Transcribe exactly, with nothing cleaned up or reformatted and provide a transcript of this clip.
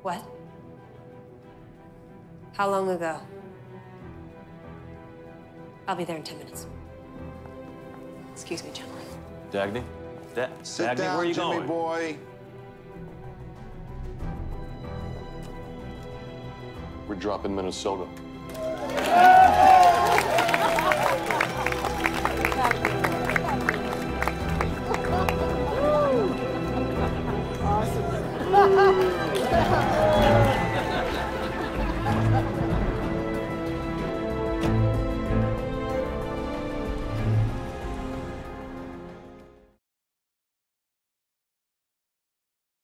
What? How long ago? I'll be there in ten minutes. Excuse me, gentlemen. Dagny? Da Sit Dagny, down, where are you Jimmy going? boy. We're dropping Minnesota.